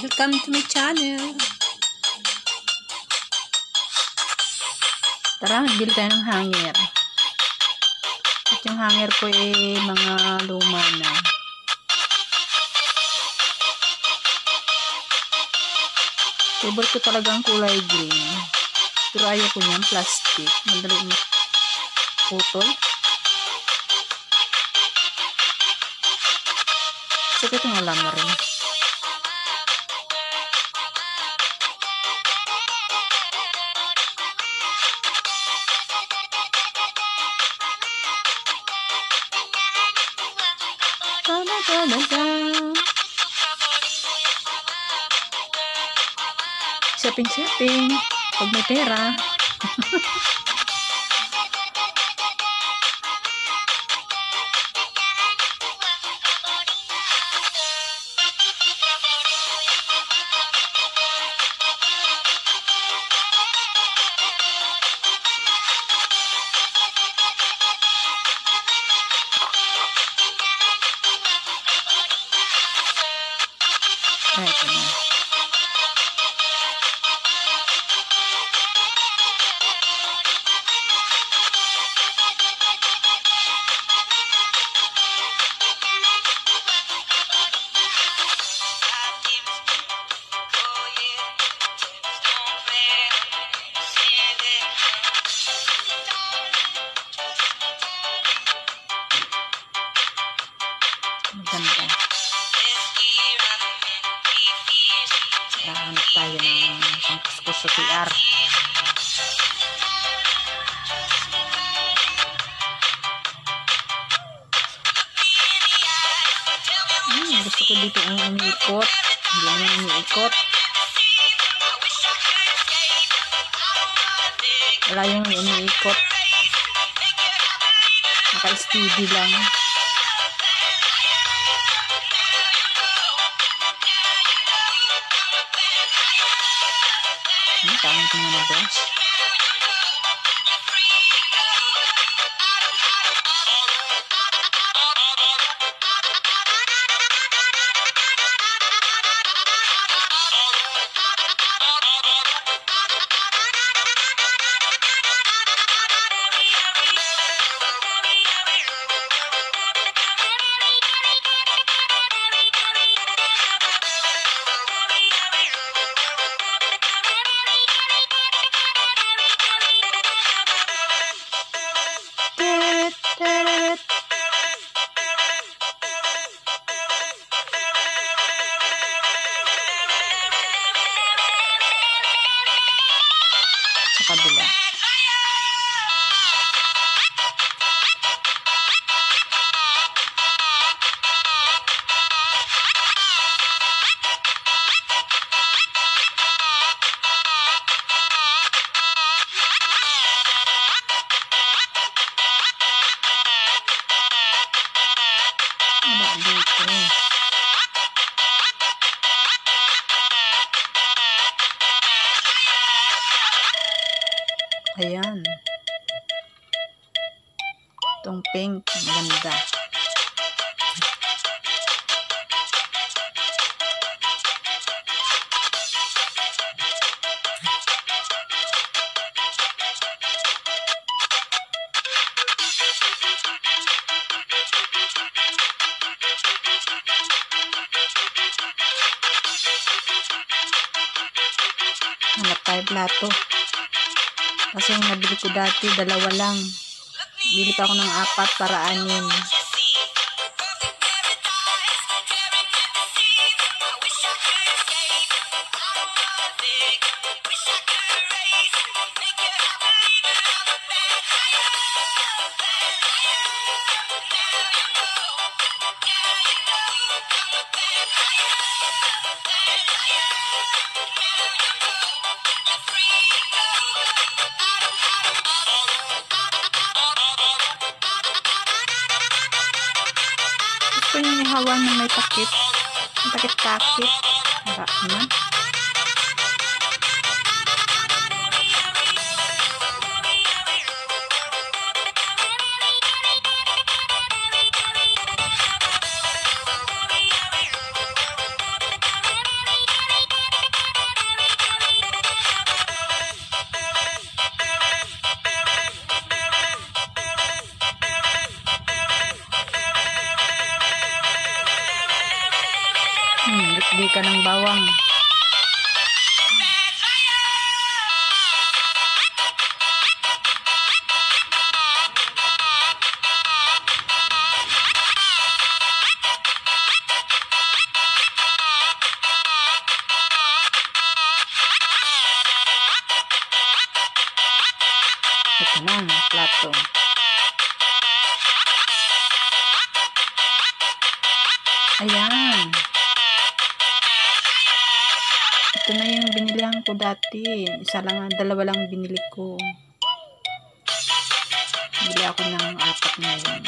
Welcome to my channel. Tara, magbili tayo ng hanger. At yung hanger ko mga luma na. Favorite ko talagang kulay green. Pero ayaw ko niyan, plastic. Madali putol. So, ito nga lang na rin. Shopping pag may pera. Ito na. Maganda. Hanap tayo ng pangkuskus sa CR. Gusto ko dito ang umiikot. Hindi naman umiikot. Wala yung umiikot. Naka-steady lang. Pangit nga na boss. Sa kabila. Ayan. Itong pink, maganda. Hanap tayo plato. Kasi yung nabili ko dati, 2 lang. Bili pa ako ng 4 para 6. Gusto yung ihawan na may takip. May takip-takip. Harap naman. Di ka ng bawang. Ito na, plato. Ayan. Ito na yung binilihan ko dati. Dalawa lang binili ko. Bili ako ng 4 ngayon.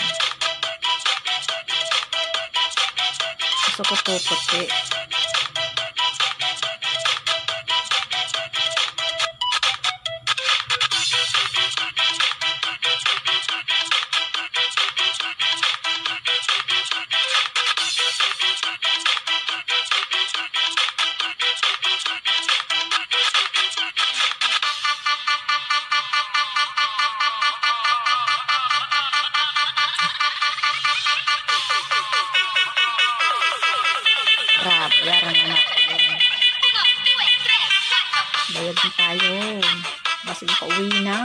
Gusto ko po puti. Bayaran na natin. Bayad na tayo. Kasi pauwi na.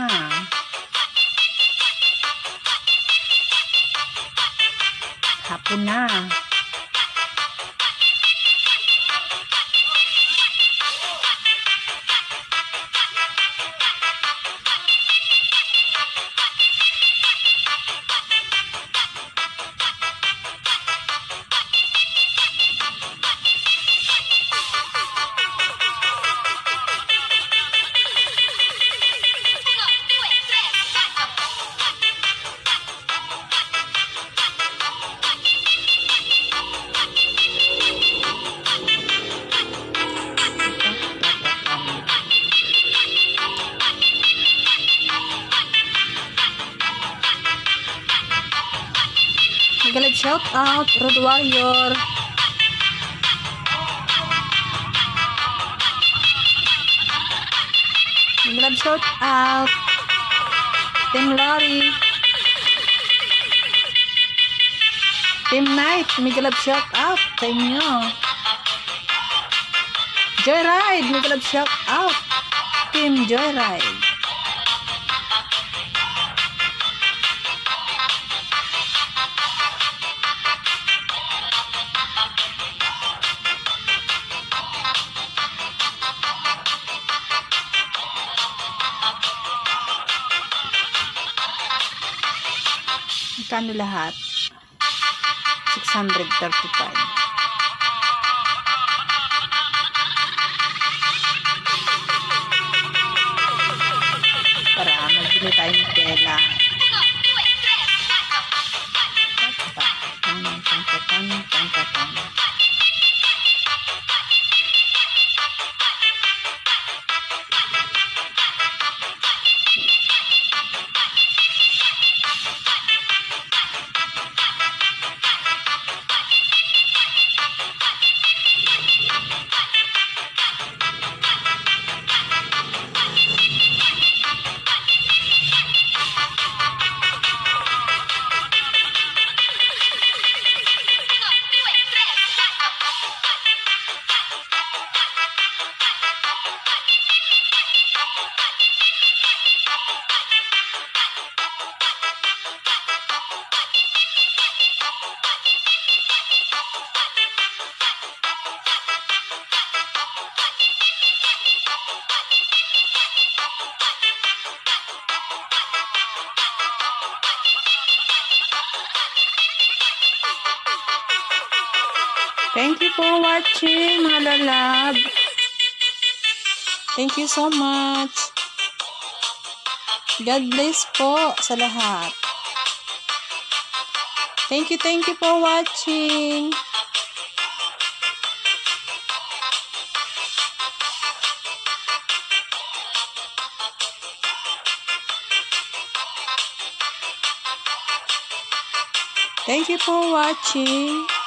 Hapon na. Magalag shout out, Road Warrior. Magalag shout out, Team Lori. Team Night, magalag shout out sa inyo. Joyride, magalag shout out. Team Joyride. Magkano lahat? 635. Para magbili tayo ng tela. Thank you for watching, mga lalab. Thank you so much. God bless po sa lahat. Thank you for watching. Thank you for watching.